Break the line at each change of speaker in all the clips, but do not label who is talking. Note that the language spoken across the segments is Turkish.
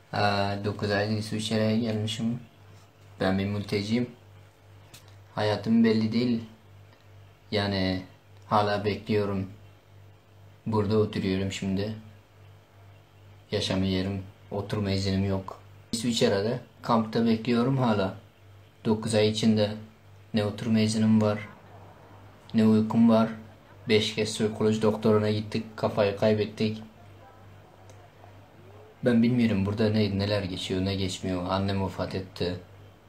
9 aydır İsviçre'ye gelmişim. Ben bir mülteciyim. Hayatım belli değil. Yani hala bekliyorum. Burada oturuyorum şimdi. Yaşama yerim, oturma iznim yok. İsviçre'de kampta bekliyorum hala. 9 ay içinde ne oturma iznim var, ne uykum var. 5 kez psikoloji doktoruna gittik, kafayı kaybettik. Ben bilmiyorum burada neler geçiyor, ne geçmiyor. Annem vefat etti.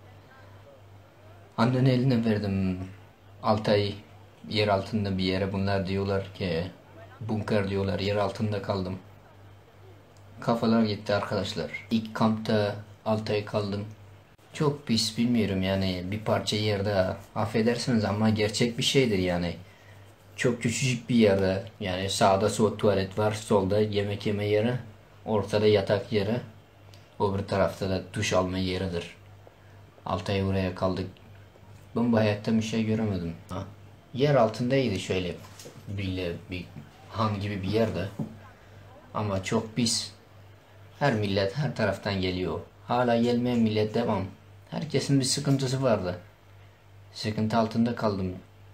Annenin eline verdim 6 ay yer altında bir yere. Bunlar diyorlar ki bunker diyorlar, yer altında kaldım. Kafalar gitti arkadaşlar. İlk kampta 6 ay kaldım. Çok pis, bilmiyorum yani, bir parça yerde, affedersiniz ama gerçek bir şeydir yani. Çok küçücük bir yerde, yani sağda sol tuvalet var, solda yemek yeme yeri, ortada yatak yeri, öbür tarafta da duş alma yeridir. 6 ay oraya kaldık. Ben bu hayatta bir şey göremedim. Ha. Yer altındaydı, şöyle bir han gibi bir yerde. Ama çok pis. Her millet her taraftan geliyor. Hala gelmeyen millet devam. Herkesin bir sıkıntısı vardı. Sıkıntı altında kaldım.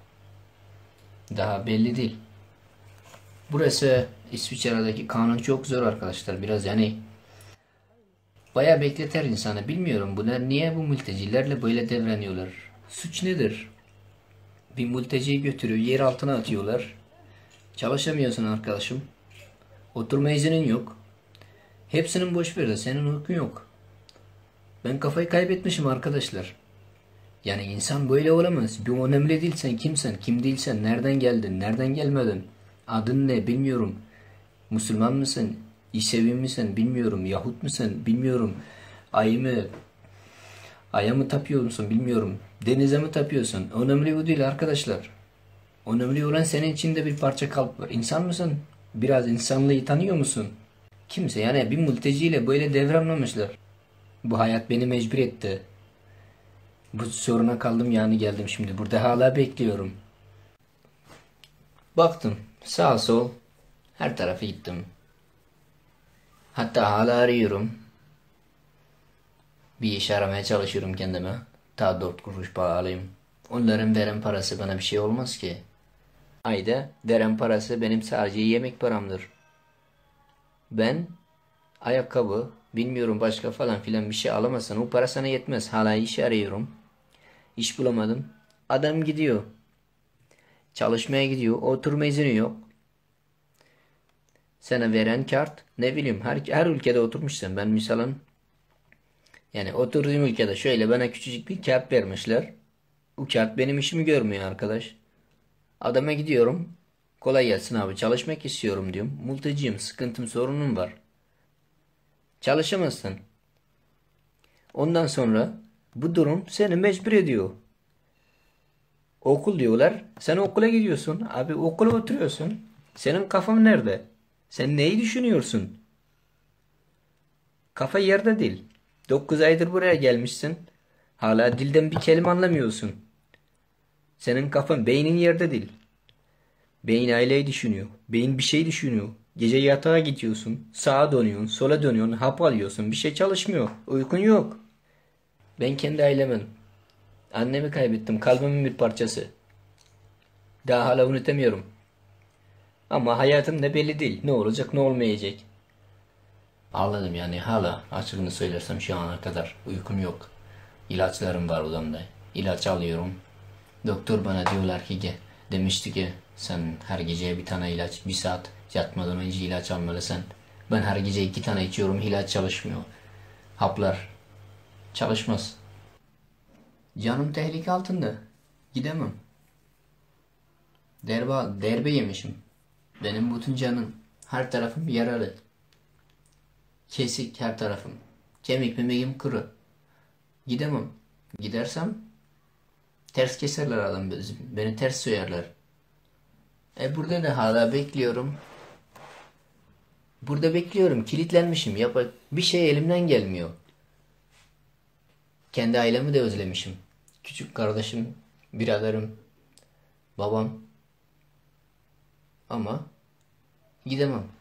Daha belli değil. Burası İsviçre'deki kanun çok zor arkadaşlar. Biraz yani bayağı bekleter insanı. Bilmiyorum bunlar niye bu mültecilerle böyle davranıyorlar. Suç nedir? Bir mülteciyi götürüyor, yer altına atıyorlar. Çalışamıyorsun arkadaşım. Oturma iznin yok. Hepsinin boş ver de senin hukukun yok. Ben kafayı kaybetmişim arkadaşlar. Yani insan böyle olamaz. Bir önemli değil sen kimsen, kim değilsen, nereden geldin, nereden gelmedin. Adın ne bilmiyorum. Müslüman mısın, İsevi misin bilmiyorum. Yahut musun bilmiyorum. Ayı mı, aya mı tapıyor musun bilmiyorum. Denize mi tapıyorsun? Önemli bu değil arkadaşlar. Önemli olan senin içinde bir parça kalp var. İnsan mısın? Biraz insanlığı tanıyor musun? Kimse yani bir mülteciyle böyle davranmamışlar. Bu hayat beni mecbur etti. Bu soruna kaldım yani, geldim şimdi. Burada hala bekliyorum. Baktım sağ sol her tarafa gittim. Hatta hala arıyorum. Bir iş aramaya çalışıyorum kendime. Ta 4 kuruş para alayım. Onların veren parası bana bir şey olmaz ki. Ayda veren parası benim sadece yemek paramdır. Ben ayakkabı, bilmiyorum başka falan filan bir şey alamazsan o para sana yetmez. Hala iş arıyorum. İş bulamadım. Adam gidiyor. Çalışmaya gidiyor. Oturma izni yok. Sana veren kart, ne bileyim, her ülkede oturmuşsun. Ben misalın yani oturduğum ülkede şöyle bana küçücük bir kart vermişler. Bu kart benim işimi görmüyor arkadaş. Adama gidiyorum. Kolay gelsin abi, çalışmak istiyorum diyorum. Mülteciyim, sıkıntım sorunum var. Çalışamazsın. Ondan sonra bu durum seni mecbur ediyor. Okul diyorlar. Sen okula gidiyorsun. Abi okula oturuyorsun. Senin kafan nerede? Sen neyi düşünüyorsun? Kafa yerde değil. 9 aydır buraya gelmişsin. Hala dilden bir kelime anlamıyorsun. Senin kafan, beynin yerde değil. Beyin aileyi düşünüyor. Beyin bir şey düşünüyor. Gece yatağa gidiyorsun. Sağa dönüyorsun. Sola dönüyorsun. Hap alıyorsun. Bir şey çalışmıyor. Uykun yok. Ben kendi ailemin. Annemi kaybettim. Kalbimin bir parçası. Daha hala unutamıyorum. Ama hayatım ne belli değil. Ne olacak ne olmayacak. Ağladım yani, hala açıkını söylersem şu ana kadar uykum yok. İlaçlarım var odamda. İlaç alıyorum. Doktor bana diyorlar ki demişti ki sen her gece bir tane ilaç, bir saat yatmadan önce ilaç almalısın. Ben her gece 2 tane içiyorum, ilaç çalışmıyor. Haplar çalışmaz. Canım tehlike altında. Gidemem. Derbe yemişim. Benim bütün canım, her tarafım yaralı. Kesik her tarafım. Kemik memeğim kuru. Gidemem. Gidersem ters keserler adam. Beni ters soyarlar. Burada da hala bekliyorum. Burada bekliyorum. Kilitlenmişim. Bir şey elimden gelmiyor. Kendi ailemi de özlemişim. Küçük kardeşim, biraderim, babam. Ama gidemem.